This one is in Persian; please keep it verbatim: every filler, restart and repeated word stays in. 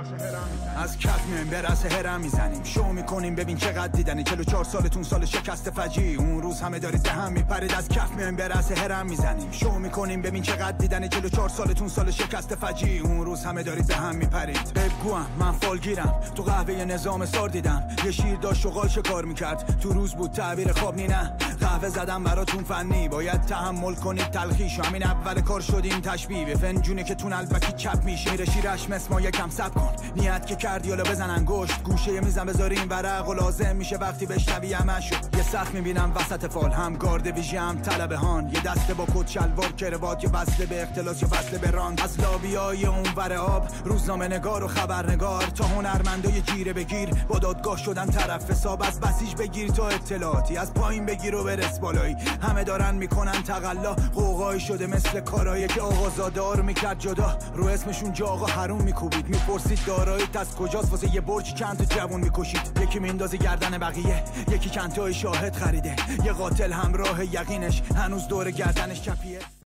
از کف میایم به رأس هرم میزنیم، شو میکنیم ببین چقدر دیدنی. چهل و چهار سالتون سال شکست فجی، اون روز همه دارید دهن میپرید. از کف میایم به رأس هرم میزنیم، شو میکنیم ببین چقدر دیدنی. چهل و چهار سالتون سال شکست فجی، اون روز همه دارید دهن میپرید. بگوام من فالگیرم، تو قهوه نظام سار دیدم. یه شیر داشت شغال شکار میکرد، تو روز بود تعبیر خواب نی نه. قهوه زدم براتون فنی، باید تحمل کنید تلخیشو. همین اول کار شدیم تشبیه به فنجونه که تون البکی چپ میشه. میره شیرش مثل ما یکم سب کن، نیت که کردی حالا بزن انگشت. گوشه میزن بذاری این ورق و لازم میشه وقتی بشنوی همشو. یه سخت میبینم وسط فال، هم گارد ویژه هم طلبه هان. یه دسته با کت شلوار کروات، یا وصله به اختلاس یا وصله به ران. از لابیای اون ور آب، روزنامه نگار و خبرنگار تا هنرمندای جیره بگیر با دادگاه شدن طرف حساب. از بسیج بگیر تا اطلاعاتی، از پایین بگیر و برس بالایی. همه دارن میکنن تقلا، قوقای شده مثل کارایی که آقازادار میکرد جدا. رو اسمشون جا آقا حروم میکوبید، میپرسید داراییت از کجاست. واسه یه برج چند تا جوون میکشید، یکی میندازه گردن بقیه، یکی چند تا شاهد خریده. یه قاتل همراه یقینش هنوز دور گردنش چپیه.